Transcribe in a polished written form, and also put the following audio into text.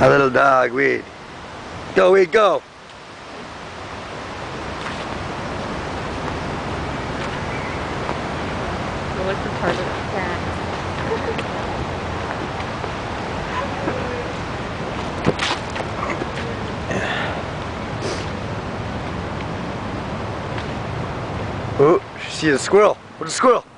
A little dog, Weed. Go, Weed, go. You look retarded. Yeah. Oh, she sees a squirrel. What's a squirrel?